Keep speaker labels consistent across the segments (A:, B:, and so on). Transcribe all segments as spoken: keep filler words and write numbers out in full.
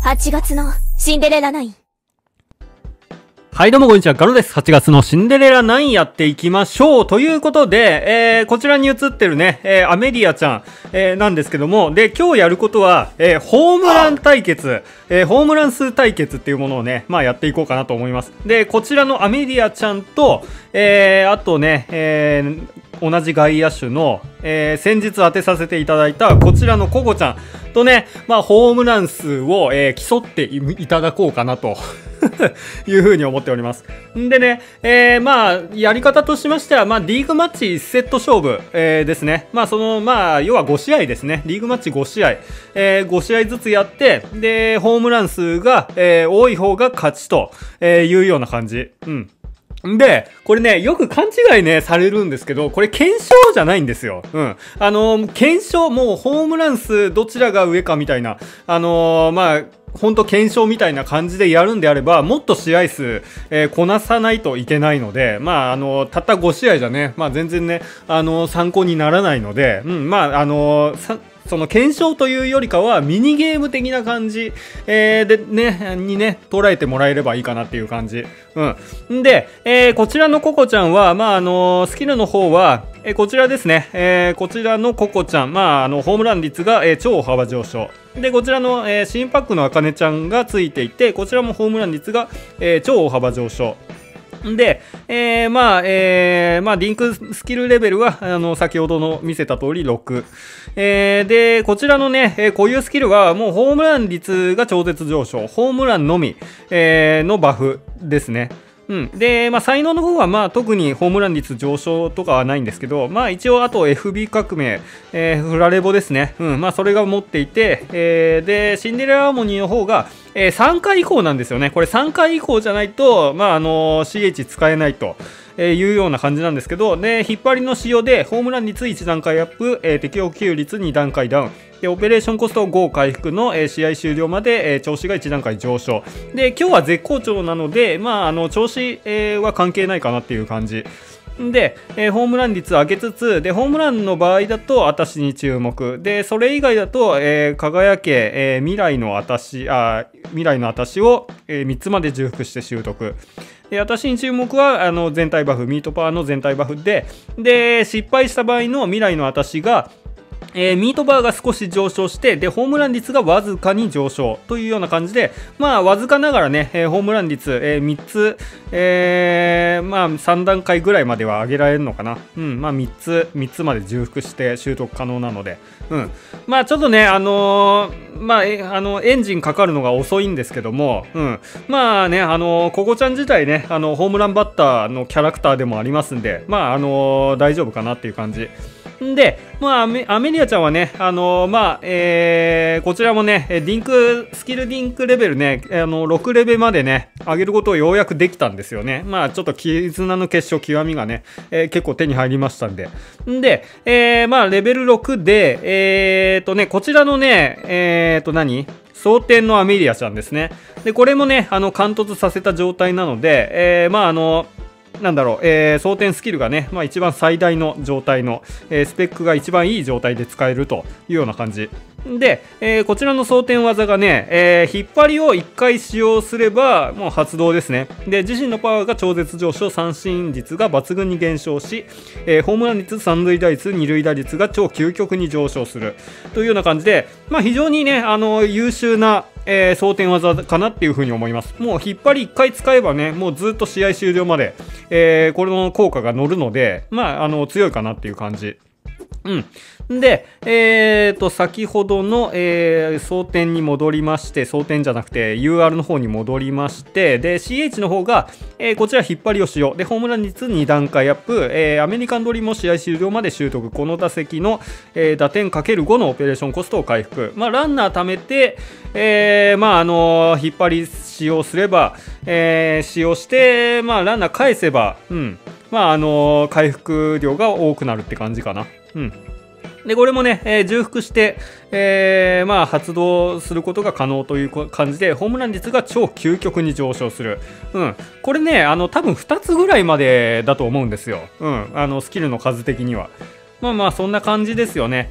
A: はちがつのシンデレラナイン。
B: はい、どうもこんにちは、ガロです。はちがつのシンデレラナインやっていきましょう。ということで、えー、こちらに映ってるね、えー、アメリアちゃん、えー、なんですけども、で、今日やることは、えー、ホームラン対決、えー、ホームラン数対決っていうものをね、まあやっていこうかなと思います。で、こちらのアメリアちゃんと、えー、あとね、えー、同じ外野手の、えー、先日当てさせていただいたこちらのココちゃんとね、まあ、ホームラン数を、えー、競っていただこうかなというふうに思っております。んでね、えー、まあ、やり方としましては、まあ、リーグマッチいちセット勝負、えー、ですね。まあ、その、まあ、要はごしあいですね。リーグマッチごしあい。えー、ごしあいずつやって、で、ホームラン数が、えー、多い方が勝ちというような感じ。うん。で、これね、よく勘違いね、されるんですけど、これ検証じゃないんですよ。うん。あのー、検証、もうホームラン数どちらが上かみたいな、あのー、まあ、ほんと検証みたいな感じでやるんであれば、もっと試合数、えー、こなさないといけないので、まあ、あのー、たったごしあいじゃね、まあ、全然ね、あのー、参考にならないので、うん、まあ、あのー、その検証というよりかはミニゲーム的な感じ、えー、でね、にね、捉えてもらえればいいかなっていう感じ。うん。で、えー、こちらのココちゃんは、まあ、あのー、スキルの方は、えー、こちらですね。えー、こちらのココちゃん、まあ、あの、ホームラン率が、えー、超大幅上昇。で、こちらの、えー、新パックのあかねちゃんがついていて、こちらもホームラン率が、えー、超大幅上昇。で、えー、まあ、えー、まあ、リンクスキルレベルは、あの、先ほどの見せた通りろく。えー、で、こちらのね、えー、固有スキルは、もうホームラン率が超絶上昇。ホームランのみ、えー、のバフですね。うん。で、まあ、才能の方は、まあ、特にホームラン率上昇とかはないんですけど、まあ、一応、あと エフビー 革命、えー、フラレボですね。うん。まあ、それが持っていて、えー、で、シンデレラハーモニーの方が、えー、さんかい以降なんですよね。これさんかい以降じゃないと、まあ、あのー、シーエイチ 使えないと。えー、いうような感じなんですけど、で、引っ張りの使用で、ホームラン率いちだんかいアップ、えー、適応給率にだんかいダウン。で、オペレーションコストご回復の、えー、試合終了まで、えー、調子がいちだんかい上昇。で、今日は絶好調なので、まあ、あの、調子、えー、は関係ないかなっていう感じ。で、えー、ホームラン率上げつつ、で、ホームランの場合だと、あたしに注目。で、それ以外だと、えー、輝け、えー、未来のあたし、あ、未来のあたしを、えー、みっつまで重複して習得。で、私に注目は、あの、全体バフ、ミートパワーの全体バフで、で、失敗した場合の未来のあたしが、えー、ミートバーが少し上昇して、で、ホームラン率がわずかに上昇というような感じで、まあ、わずかながらね、えー、ホームラン率、えー、みっつ、えー、まあ、さんだんかいぐらいまでは上げられるのかな。うん、まあ、みっつ、みっつまで重複して習得可能なので、うん。まあ、ちょっとね、あのー、まあ、え、あの、エンジンかかるのが遅いんですけども、うん。まあね、あのー、ココちゃん自体ね、あの、ホームランバッターのキャラクターでもありますんで、まあ、あのー、大丈夫かなっていう感じ。で、まあ、アメ、アメリアちゃんはね、あのー、まあ、えー、こちらもね、リンク、スキルリンクレベルね、あの、ろくレベまでね、上げることをようやくできたんですよね。まあ、ちょっと絆の結晶極みがね、えー、結構手に入りましたんで。んで、えー、まあ、レベルろくで、えーとね、こちらのね、えーと何蒼天のアメリアちゃんですね。で、これもね、あの、貫突させた状態なので、えー、まあ、あの、なんだろう、えー、装填スキルがね、まあ、一番最大の状態の、えー、スペックが一番いい状態で使えるというような感じ。で、えー、こちらの装填技がね、えー、引っ張りをいっかい使用すればもう発動ですね。で、自身のパワーが超絶上昇、三振率が抜群に減少し、えー、ホームラン率、三塁打率、二塁打率が超究極に上昇するというような感じで、まあ、非常にね、あの優秀なえー、装填技かなっていうふうに思います。もう引っ張りいっかい使えばね、もうずっと試合終了まで、えー、これの効果が乗るので、まあ、あの、強いかなっていう感じ。うん。で、えーと、先ほどの、えー、装填に戻りまして、装填じゃなくて ユーアール の方に戻りまして、で、シーエイチ の方が、えー、こちら引っ張りを使用。で、ホームラン率にだんかいアップ、えー、アメリカンドリーも試合終了まで習得。この打席の、えー、打点 かけるご のオペレーションコストを回復。まあ、ランナー貯めて、えー、まあ、あのー、引っ張り使用すれば、えー、使用して、まあ、ランナー返せば、うん。まあ、あのー、回復量が多くなるって感じかな。うん。で、これもね、えー、重複して、えー、まあ、発動することが可能という感じで、ホームラン率が超究極に上昇する。うん。これね、あの、多分ふたつぐらいまでだと思うんですよ。うん。あの、スキルの数的には。まあまあ、そんな感じですよね。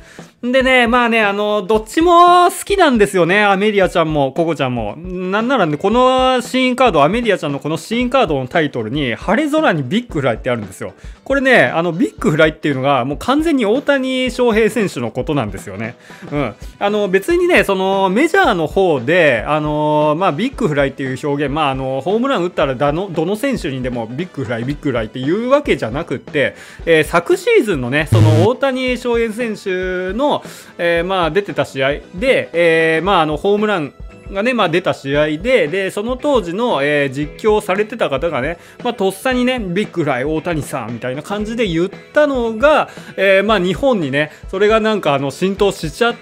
B: でね、まあね、あの、どっちも好きなんですよね。アメリアちゃんも、ココちゃんも。なんならね、このシーンカード、アメリアちゃんのこのシーンカードのタイトルに、晴れ空にビッグフライってあるんですよ。これね、あの、ビッグフライっていうのが、もう完全に大谷翔平選手のことなんですよね。うん。あの、別にね、その、メジャーの方で、あの、まあ、ビッグフライっていう表現、まあ、あの、ホームラン打ったらだの、どの選手にでもビッグフライ、ビッグフライっていうわけじゃなくって、えー、昨シーズンのね、その、大谷翔平選手の、えー、まあ出てた試合で、えー、まああのホームランがね、まあ出た試合で、で、その当時の、えー、実況されてた方がね、まあとっさにね、ビッグフライ大谷さんみたいな感じで言ったのが、えー、まあ日本にね、それがなんかあの浸透しちゃって、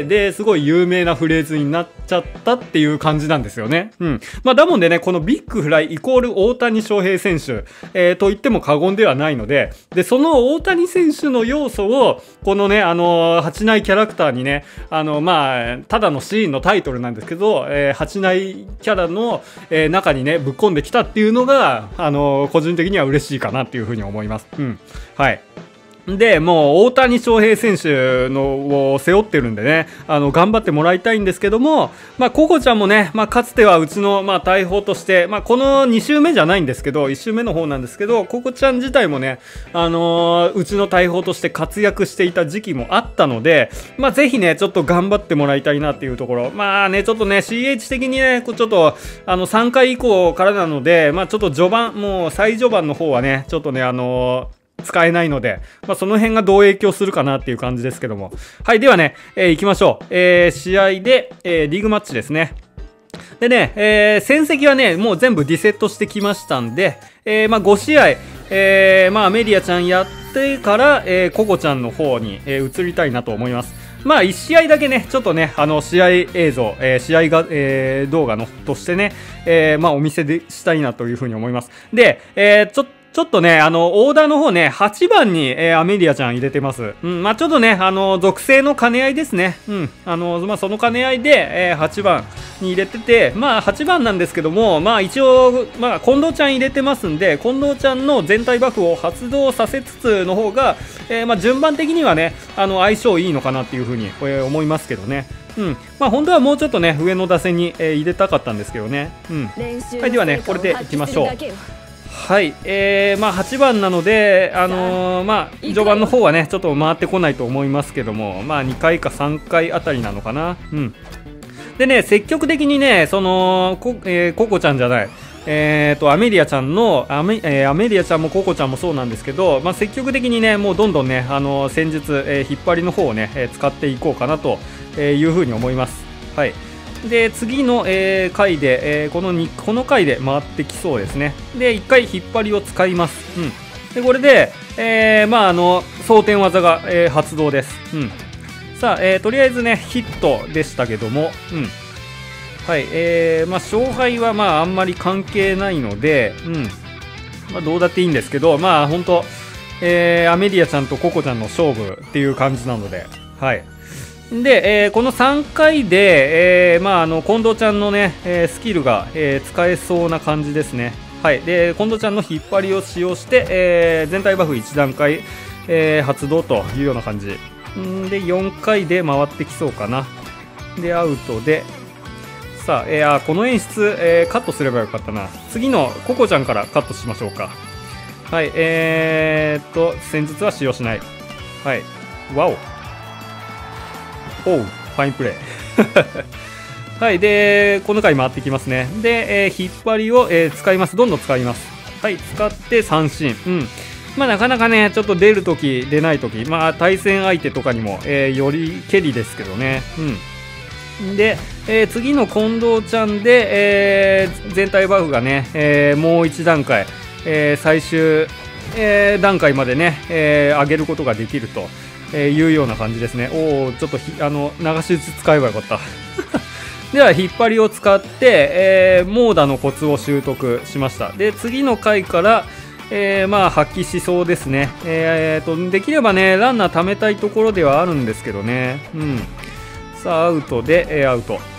B: で、すごい有名なフレーズになっちゃったっていう感じなんですよね。うん。まあだもんでね、このビッグフライイコール大谷翔平選手、えー、と言っても過言ではないので、で、その大谷選手の要素を、このね、あのー、八内キャラクターにね、あの、まあ、ただのシーンのタイトルなんですけど、えー、八内キャラの、えー、中にね、ぶっ込んできたっていうのが、あのー、個人的には嬉しいかなっていうふうに思います。うん。はい。で、もう大谷翔平選手のを背負ってるんでね、あの、頑張ってもらいたいんですけども、まあ、ココちゃんもね、まあ、かつてはうちの、まあ、大砲として、まあ、このに週目じゃないんですけど、いち週目の方なんですけど、ココちゃん自体もね、あのー、うちの大砲として活躍していた時期もあったので、まあ、ぜひね、ちょっと頑張ってもらいたいなっていうところ。まあね、ちょっとね、シーエイチ 的にね、ちょっと、あの、さんかい以降からなので、まあ、ちょっと序盤、もう最序盤の方はね、ちょっとね、あのー、使えないので、まあ、その辺がどう影響するかなっていう感じですけども。はい、ではね、えー、行きましょう。えー、試合で、えー、リーグマッチですね。でね、えー、戦績はね、もう全部リセットしてきましたんで、えー、まあご試合、えー、まあアメリアちゃんやってから、えー、ココちゃんの方に、えー、移りたいなと思います。まあいち試合だけね、ちょっとね、あの、試合映像、えー、試合が、えー、動画のとしてね、えー、まあお見せでしたいなというふうに思います。で、えー、ちょっと、ちょっとね、あの、オーダーの方ね、はちばんに、えー、アメリアちゃん入れてます。うん、まあちょっとね、あの、属性の兼ね合いですね。うん、あの、まあその兼ね合いで、えー、はちばんに入れてて、まあはちばんなんですけども、まあ一応、まあ近藤ちゃん入れてますんで、近藤ちゃんの全体バフを発動させつつの方が、えー、まあ順番的にはね、あの、相性いいのかなっていうふうに、えー、思いますけどね。うん。まあ本当はもうちょっとね、上の打線に、えー、入れたかったんですけどね。うん。はい、ではね、これでいきましょう。はい、えー、まあはちばんなので、あのー、まあ序盤の方はねちょっと回ってこないと思いますけども、まあにかいかさんかいあたりなのかな。うん。でね、積極的にね、そのこ、えー、ココちゃんじゃない、えーとアメリアちゃんのアメ、えー、アメリアちゃんもココちゃんもそうなんですけど、まあ積極的にねもうどんどんね、あのー、戦術、えー、引っ張りの方をね、えー、使っていこうかなというふうに思います。はい。で次の、えー、回で、えー、このにこの回で回ってきそうですね。でいっかい引っ張りを使います。うん、でこれで、えー、まああの装填技が、えー、発動です。うん、さあ、えー、とりあえずねヒットでしたけども、うん、はい、えー、まあ勝敗はまああんまり関係ないので、うん、まあどうだっていいんですけど、まあ本当、えー、アメリアちゃんとココちゃんの勝負っていう感じなので、はい。で、えー、このさんかいで、えー、まあ、あの近藤ちゃんのね、えー、スキルが、えー、使えそうな感じですね。はい。で、近藤ちゃんの引っ張りを使用して、えー、全体バフいち段階、えー、発動というような感じ。んで、よんかいで回ってきそうかな。で、アウトで、さあ、えー、あこの演出、えー、カットすればよかったな。次のココちゃんからカットしましょうか。はい。えー、っと、戦術は使用しない。はい。わお。おう、ファインプレー。はい、で、この回回ってきますね。で、えー、引っ張りを、えー、使います。どんどん使います。はい、使って三振。うん。まあ、なかなかね、ちょっと出るとき、出ないとき、まあ、対戦相手とかにも、えー、よりけりですけどね。うん。で、えー、次の近藤ちゃんで、えー、全体バフがね、えー、もう一段階、えー、最終、えー、段階までね、えー、上げることができると。えー、いうような感じですね。おお、ちょっとひあの流し打ち使えばよかった。では引っ張りを使って、えー、モーダのコツを習得しました。で次の回から、えー、まあ発揮しそうですね。えー、とできればねランナー貯めたいところではあるんですけどね。うん。さあアウトで、えー、アウト。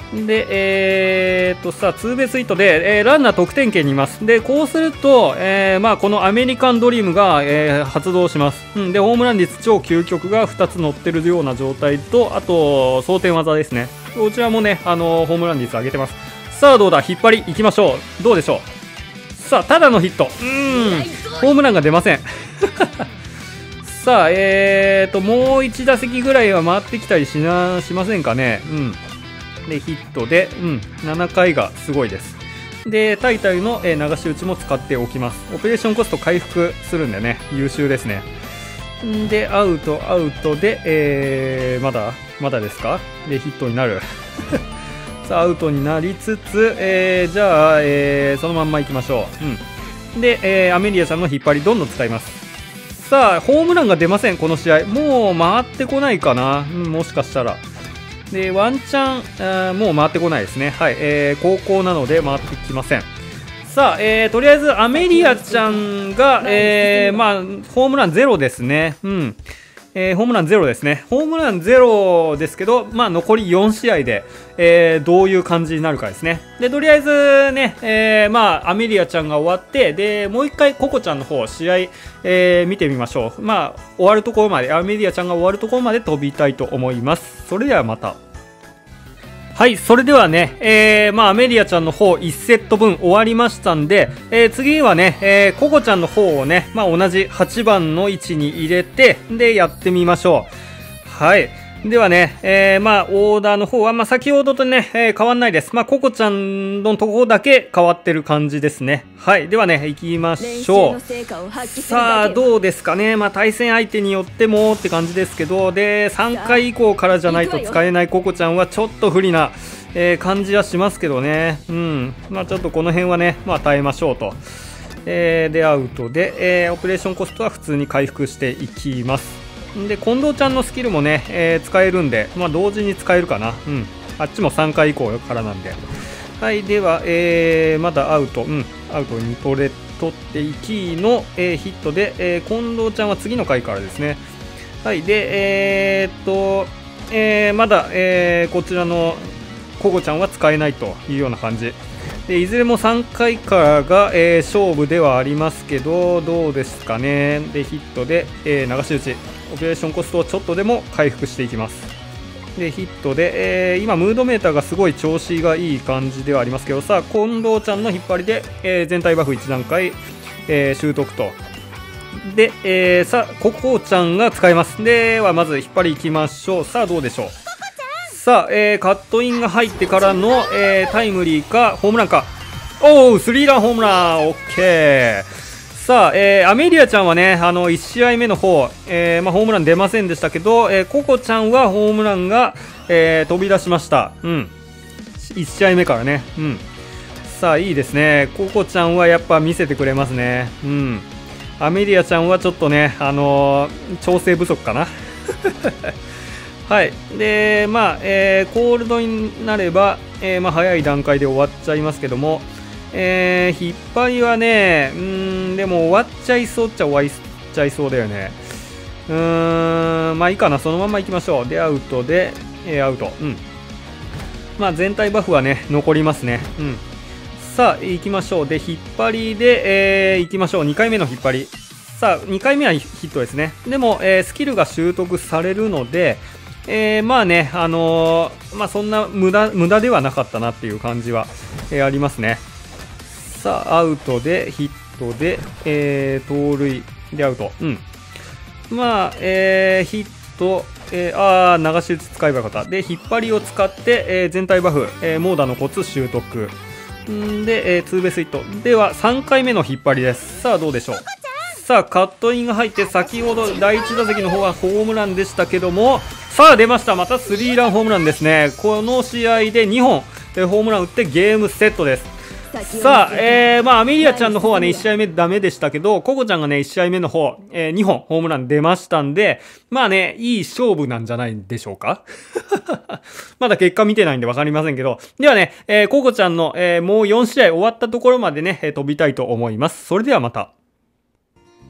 B: で、えー、っとさあ、ツーベースヒットで、えー、ランナー得点圏にいます。で、こうすると、えー、まあ、このアメリカンドリームが、えー、発動します。うん、で、ホームラン率超究極がふたつ乗ってるような状態と、あと、装填技ですね。こちらもね、あのー、ホームラン率上げてます。さあ、どうだ、引っ張り、いきましょう。どうでしょう。さあ、ただのヒット。うーん、ホームランが出ません。さあ、えーと、もういち打席ぐらいは回ってきたりしな、しませんかね。うん。で、ヒットで、うん、ななかいがすごいです。で、タイタイの、えー、流し打ちも使っておきます。オペレーションコスト回復するんでね、優秀ですね。んで、アウト、アウトで、えー、まだまだですか。で、ヒットになる。さあ、アウトになりつつ、えー、じゃあ、えー、そのまんま行きましょう。うん。で、えー、アメリアさんの引っ張りどんどん使います。さあ、ホームランが出ません、この試合。もう回ってこないかな。うん、もしかしたら。で、ワンチャン、あもう回ってこないですね。はい、えー、高校なので回ってきません。さあ、えー、とりあえずアメリアちゃんが、えー、まあ、ホームランゼロですね。うん。えー、ホームランゼロですね。ホームランゼロですけど、まあ、残りよん試合で、えー、どういう感じになるかですね。で、とりあえずね、えー、まあ、アメリアちゃんが終わって、で、もう一回ココちゃんの方、試合、えー、見てみましょう。まあ、終わるところまで、アメリアちゃんが終わるところまで飛びたいと思います。それではまた。はい、それではね、えー、まあ、アメリアちゃんの方いちセット分終わりましたんで、えー、次はね、えー、ココちゃんの方をね、まあ、同じはちばんの位置に入れて、で、やってみましょう。はい。ではね、えー、まあ、オーダーの方は、まあ、先ほどとね、えー、変わんないです。まあ、ココちゃんのところだけ変わってる感じですね。はい。ではね、行きましょう。さあ、どうですかね。まあ、対戦相手によってもって感じですけど、で、さんかい以降からじゃないと使えないココちゃんはちょっと不利な、えー、感じはしますけどね。うん。まあ、ちょっとこの辺はね、まあ、耐えましょうと。えー、で、アウトで、えー、オペレーションコストは普通に回復していきます。で、近藤ちゃんのスキルもね、えー、使えるんで、まあ、同時に使えるかな。うん。あっちもさんかい以降からなんで。はい、では、えー、まだアウト。うん。アウトに取れ、取っていきの、えー、ヒットで、えー、近藤ちゃんは次の回からですね。はい、で、えー、っと、えー、まだ、えー、こちらのココちゃんは使えないというような感じ。で、いずれもさんかいからが、えー、勝負ではありますけど、どうですかね。で、ヒットで、えー、流し打ち。オペレーションコストをちょっとでも回復していきます。で、ヒットで、えー、今、ムードメーターがすごい調子がいい感じではありますけど、さあ、近藤ちゃんの引っ張りで、えー、全体バフいち段階、えー、習得と。で、えー、さあ、ココちゃんが使えます。では、まず引っ張りいきましょう。さあ、どうでしょう。さあ、えー、カットインが入ってからの、えー、タイムリーか、ホームランか。おー、スリーランホームラン、オッケー。さあ、えー、アメリアちゃんはね、あの、いち試合目の方、えー、まあ、ホームラン出ませんでしたけど、えー、ココちゃんはホームランが、えー、飛び出しました。うん。いち試合目からね。うん。さあ、いいですね。ココちゃんはやっぱ見せてくれますね。うん。アメリアちゃんはちょっとね、あのー、調整不足かな。はい。で、まあ、えー、コールドになれば、えー、まあ、早い段階で終わっちゃいますけども、えー、引っ張りはね、うーん、でも終わっちゃいそうっちゃ終わっちゃいそうだよね。うーん、まあいいかな、そのまま行きましょう。で、アウトで、えー、アウト。うん。まあ全体バフはね、残りますね。うん。さあ、行きましょう。で、引っ張りで、えー、行きましょう。にかいめの引っ張り。さあ、にかいめはヒットですね。でも、えー、スキルが習得されるので、えー、まあね、あのー、まあそんな無駄、無駄ではなかったなっていう感じは、えー、ありますね。さあ、アウトで、ヒットで、えー、盗塁でアウト。うん。まあ、えー、ヒット、えー、あー、流し打ち使えばよかった。で、引っ張りを使って、えー、全体バフ、えー、モーダのコツ習得。んで、えー、ツーベースヒット。では、さんかいめの引っ張りです。さあ、どうでしょう。さあ、カットインが入って、先ほどだいいち打席の方はホームランでしたけども、さあ、出ました。またスリーランホームランですね。この試合でにほん、えー、ホームラン打ってゲームセットです。さあ、えー、まあ、アメリアちゃんの方はね、いち試合目ダメでしたけど、ココちゃんがね、いち試合目の方、えー、にほんホームラン出ましたんで、まあね、いい勝負なんじゃないでしょうかまだ結果見てないんでわかりませんけど。ではね、えー、ココちゃんの、えー、もうよん試合終わったところまでね、えー、飛びたいと思います。それではまた。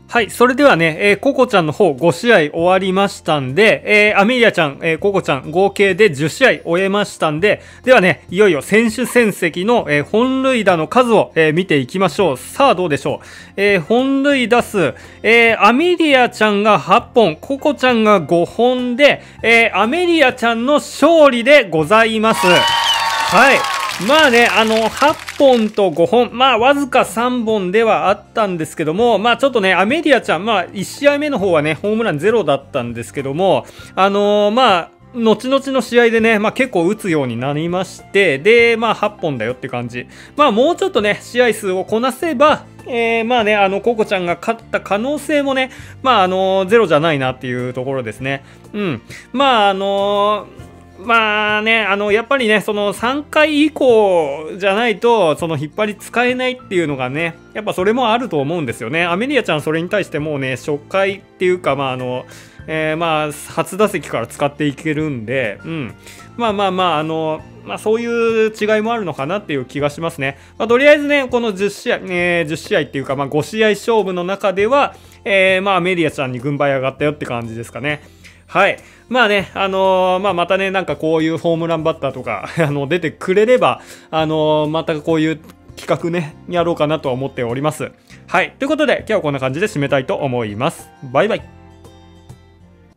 B: はい。それではね、えー、ココちゃんの方ご試合終わりましたんで、えー、アメリアちゃん、えー、ココちゃん合計でじゅっしあい終えましたんで、ではね、いよいよ選手戦績の、えー、本塁打の数を、えー、見ていきましょう。さあ、どうでしょう。えー、本塁打数、えー、アメリアちゃんがはっぽん、ココちゃんがごほんで、えー、アメリアちゃんの勝利でございます。はい。まあね、あの、はっぽんとごほん、まあわずかさんぼんではあったんですけども、まあちょっとね、アメリアちゃん、まあいち試合目の方はね、ホームランゼロだったんですけども、あのー、まあ、後々の試合でね、まあ結構打つようになりまして、で、まあはっぽんだよって感じ。まあもうちょっとね、試合数をこなせば、えー、まあね、あの、ココちゃんが勝った可能性もね、まああのー、ゼロじゃないなっていうところですね。うん。まああのー、まあね、あの、やっぱりね、そのさんかい以降じゃないと、その引っ張り使えないっていうのがね、やっぱそれもあると思うんですよね。アメリアちゃんそれに対してもうね、初回っていうか、まああの、えー、まあ、初打席から使っていけるんで、うん。まあまあまあ、あの、まあそういう違いもあるのかなっていう気がしますね。まあとりあえずね、このじゅっしあい、えー、じゅっしあいっていうか、まあご試合勝負の中では、えー、まあアメリアちゃんに軍配上がったよって感じですかね。はい。まあね、あのー、まあまたね、なんかこういうホームランバッターとか、あの、出てくれれば、あのー、またこういう企画ね、やろうかなとは思っております。はい。ということで、今日はこんな感じで締めたいと思います。バイバイ。